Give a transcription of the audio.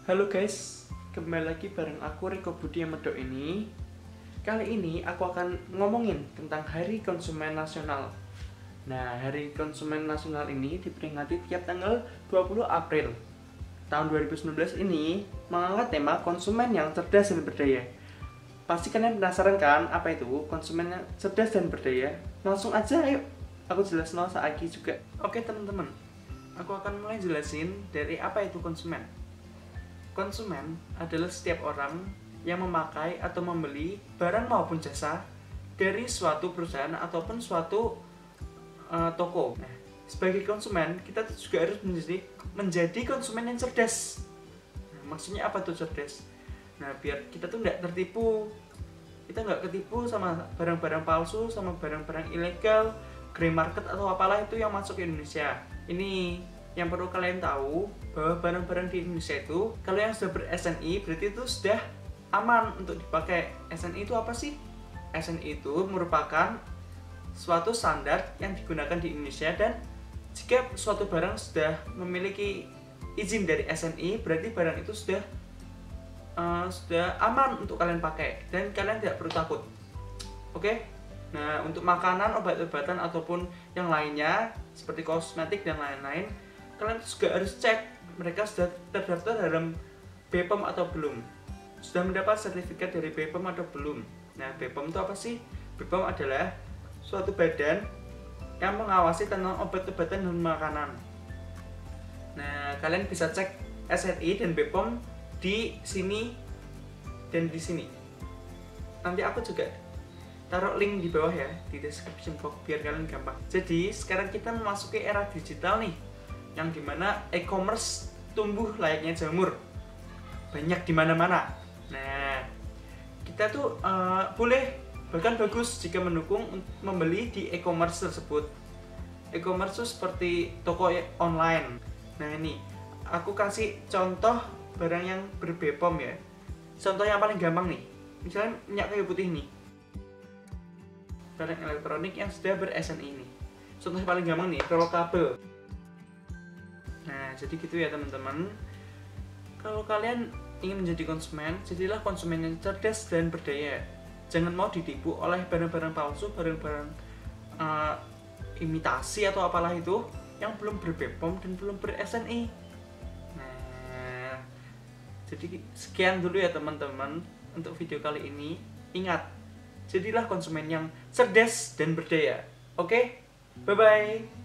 Halo guys, kembali lagi bareng aku Riko Budi Medok ini. Kali ini aku akan ngomongin tentang Hari Konsumen Nasional. Nah, Hari Konsumen Nasional ini diperingati tiap tanggal 20 April. Tahun 2019 ini mengangkat tema konsumen yang cerdas dan berdaya. Pasti kalian penasaran kan apa itu konsumen yang cerdas dan berdaya? Langsung aja ayo, aku jelasin lagi juga. Oke teman-teman, aku akan mulai jelasin dari apa itu konsumen. Konsumen adalah setiap orang yang memakai atau membeli barang maupun jasa dari suatu perusahaan ataupun suatu toko. Nah, sebagai konsumen, kita juga harus menjadi konsumen yang cerdas. Nah, maksudnya apa tuh cerdas? Nah, biar kita tuh nggak tertipu. Kita nggak ketipu sama barang-barang palsu, sama barang-barang ilegal, grey market atau apalah itu yang masuk ke Indonesia. Ini yang perlu kalian tahu bahwa barang-barang di Indonesia itu kalau yang sudah ber-SNI berarti itu sudah aman untuk dipakai. SNI itu apa sih? SNI itu merupakan suatu standar yang digunakan di Indonesia, dan jika suatu barang sudah memiliki izin dari SNI berarti barang itu sudah aman untuk kalian pakai dan kalian tidak perlu takut. Oke? Nah, untuk makanan, obat-obatan ataupun yang lainnya seperti kosmetik dan lain-lain, kalian juga harus cek mereka sudah terdaftar dalam BPOM atau belum, sudah mendapat sertifikat dari BPOM atau belum. Nah, BPOM itu apa sih? BPOM adalah suatu badan yang mengawasi tentang obat-obatan dan makanan. Nah, kalian bisa cek SNI dan BPOM di sini dan di sini. Nanti aku juga taruh link di bawah ya, di description box biar kalian gampang. Jadi sekarang kita memasuki era digital nih, yang dimana e-commerce tumbuh layaknya jamur, banyak di mana-mana. Nah, kita tuh boleh, bahkan bagus jika mendukung membeli di e-commerce tersebut. E-commerce itu seperti toko online. Nah, ini aku kasih contoh barang yang ber-BPOM ya. Contoh yang paling gampang nih, misalnya minyak kayu putih nih, barang elektronik yang sudah ber-SNI ini. Contoh yang paling gampang nih, kalau kabel. Nah, jadi gitu ya teman-teman. Kalau kalian ingin menjadi konsumen, jadilah konsumen yang cerdas dan berdaya. Jangan mau ditipu oleh barang-barang palsu, barang-barang imitasi atau apalah itu yang belum ber-BPOM dan belum ber-SNI. Nah, jadi sekian dulu ya teman-teman untuk video kali ini. Ingat, jadilah konsumen yang cerdas dan berdaya. Oke? Bye-bye.